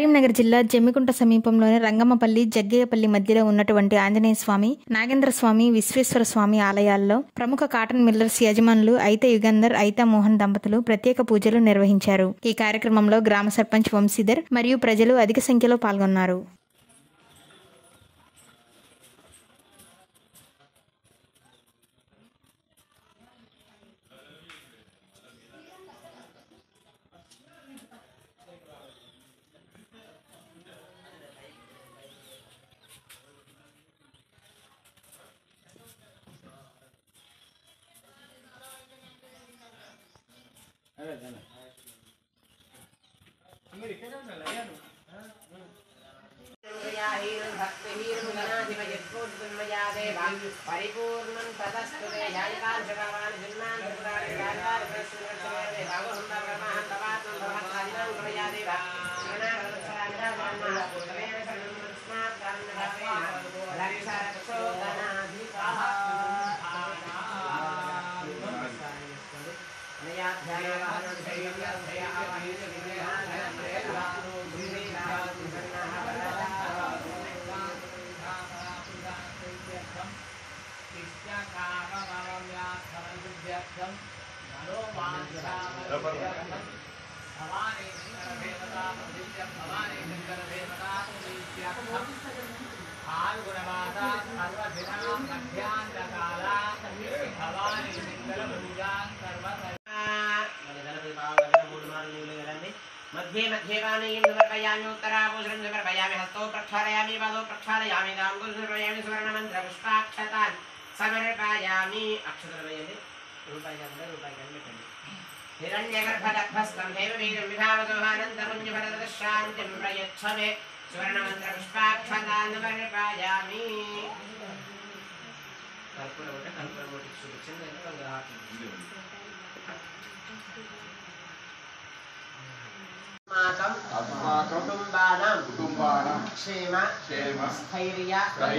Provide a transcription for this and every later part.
కరీంనగర్ జిల్లా జమ్మికుంట సమీపంలోని రంగమ్మపల్లి, జగ్గయ్యపల్లి మధ్యలో ఉన్నటువంటి ఆంజనేయ స్వామి, నాగేంద్ర స్వామి, విశ్వేశ్వర స్వామి ఆలయాల్లో ప్రముఖ కాటన్ మిల్లర్స్ యజమానులు అయిత యుగంధర్, అయిత మోహన్ దంపతులు ప్రత్యేక పూజలు నిర్వహించారు. ఈ కార్యక్రమంలో గ్రామ సర్పంచ్ వంశీధర్ మరియు ప్రజలు అధిక సంఖ్యలో పాల్గొన్నారు. परिपूर्णं तदस्तुते यायकान् जगावान् जिन्नान् त्रिपुराणि गायकान् प्रश्नवर्तते भागवहं ब्रह्मः तवात्मं भवत्सादिनां कृपया देव शरणागतसरामिधानः तमेव शरणं स्मात् कारणदासेन रक्षरक्षोदनाधिपः मध्ये मध्ये पानीयं समर्पयामि उत्तराभूषणं समर्पयामि हस्तौ प्रक्षालयामि पादौ प्रक्षालयामि ताम्बूलं समर्पयामि सुवर्णमन्त्रपुष्पाक्षतान् समर्पयामि अक्षतमयते रूपायकं हिरण्यगर्भदभस्तं हेमवीरं विभावतोहानन्तपुञ्जभरतशान्तिं प्रयच्छ मे सुवर्णमन्त्रपुष्पाक्षतान् समर्पयामि कर्पूरवोट कुटुंबानां क्षेम स्थैर्य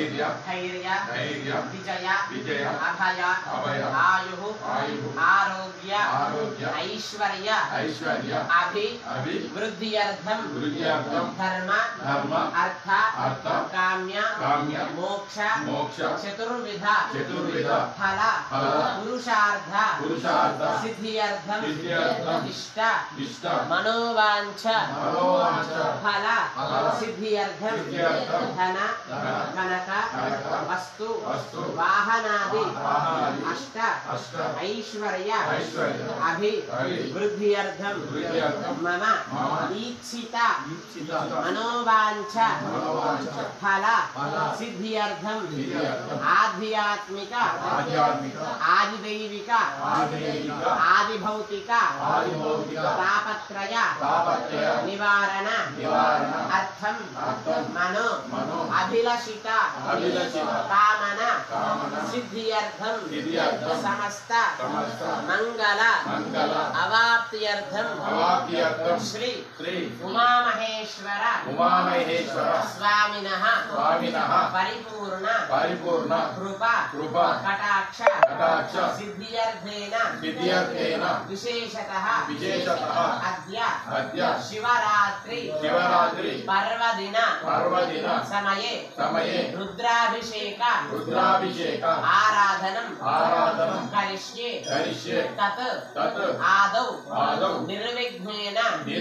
विजय अभय आयु आरोग्य ऐश्वर्य अभिवृद्ध्यर्थं धर्म अर्थ काम्य मोक्ष चतुर्विध फल पुरुषार्थ सिद्ध्यर्थं इष्ट मनोवांछ फल सिद्ध्यर्थं धन कनक वस्तु वाहनादि अष्ट ऐश्वर्य अभिवृद्ध्यर्थं मम ईप्सित मनोवांछ फल सिद्ध्यर्थं आध्यात्मिक आदिदैविक आदिभौतिक तापत्रय निवारण अर्थम मनो अभिलषित कामना सिद्ध्यर्थम समस्त मंगल अवाप्त्यर्थम श्री उमामहेश्वर स्वामिनः परिपूर्ण कृपा कटाक्ष सिद्ध्यर्थेन विशेषतः अद्य शिवरात्रि पर्वदिन समये रुद्राभिषेक आराधनं करिष्ये तत् आदौ निर्विघ्नेन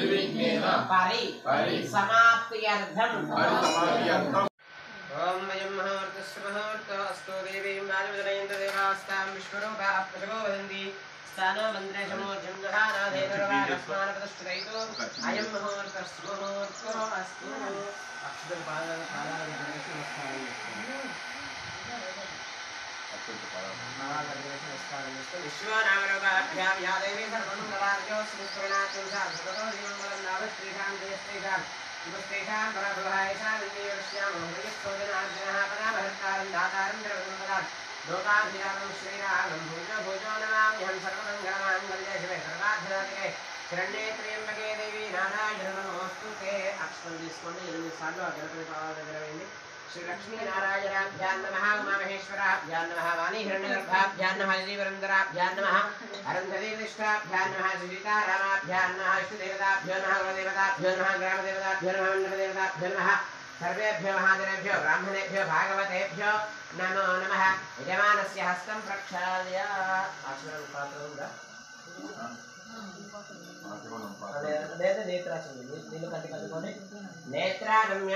परिसमाप्त्यर्थं ओम वयं महर्तस्महर्तस्तु देवीं नारदयन्त देवास्तां विश्वरूपा प्रभो वदन्ति स्थानो मन्त्रेशमोर्जं दहानाधेनुर्वारस्मानपदस्तुतैतो अयं मुहूर्तस्मुहूर्तो अस्तु अक्षतं पादागणेशं विश्वनामरोगाभ्यां या देवी सर्वमङ्गलार्यो श्रीस्वर्णात्मं साधुतो दिवङ्गलं नामस्त्रीषां जयस्त्रीषां युवस्त्रीषां पराभवायषां विजयश्यामो हृदयस्तोजनार्जनः परामहर्तारं दातारं द्रवणपदात् लोकाभिरामं श्रीरामं भुजो भुजो नमाम्यहं सर्वमङ्गलमाङ्गल्ये शिवे सर्वार्थसाधिके शरण्ये त्र्यम्बके देवी नारायण नमोऽस्तुते अक्षतं తీసుకోండి 8 సార్లు ఆ గణపతి పాదాల దగ్గర వేయండి श्री लक्ष्मी नारायणाभ्यां नमः उमामहेश्वराभ्यां नमः वाणीहिरण्यगर्भाभ्यां नमः श्रीवरन्दराभ्यां नमः अरुन्धतीनिष्ठाभ्यां नमः सीतारामाभ्यां नमः इष्टदेवताभ्यो नमः कुलदेवताभ्यो नमः ग्रामदेवताभ्यो नमः मण्डलदेवताभ्यो नमः सर्वेभ्यो महाजनेभ्यो ब्राह्मणेभ्यो भागवतेभ्यो नमो नमः। यजमानस्य हस्तं प्रक्षाल्य आचमनं पात्रं नेत्रागम्य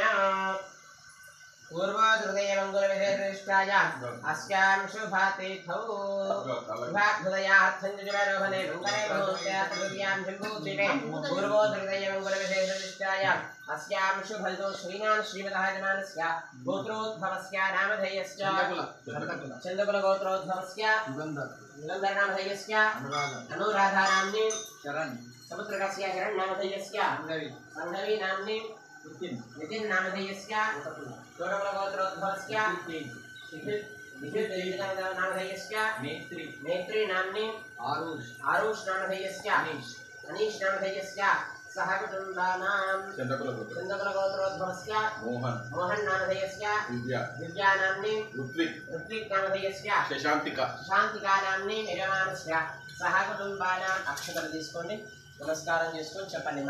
पूर्वोदृदयमङ्गलविशेषनिष्ठायाम् अस्यां शुभातिथौ शुभाभ्युदयार्थं जुजलारोहणे मङ्गले मुहूर्त्यात् तृतीयां जम्बूद्वीपे पूर्वोदृदयमङ्गलविशेषनिष्ठायाम् अस्यां शुभल्तो श्रीनाथ श्रीमतः यजमानस्य गोत्रोद्भवस्य नामधेयस्य चन्द्रकुलगोत्रोद्भवस्य युगन्धरनामधेयस्य अनुराधानाम्नि समुद्रकस्य हिरण्यनामधेयस्य सन्धवी नाम्नि नितिन नामधेयस्य चोरकुलगोत्रोद्भवस्य नामधेयस्य नेत्री नाम्नि आरुष नामधेयस्य अनीश नामधेयस्य सह कुटुम्बानां चन्द्रकुलगोत्रोद्भवस्य मोहन नामधेयस्य दिव्या नाम्नि ऋत्विक नामधेयस्य शशांतिका नाम्नि यजमानस्य सह कुटुम्बानां अक्षतలు తీసుకోండి నమస్కారం చేసుకొని చెప్పండి।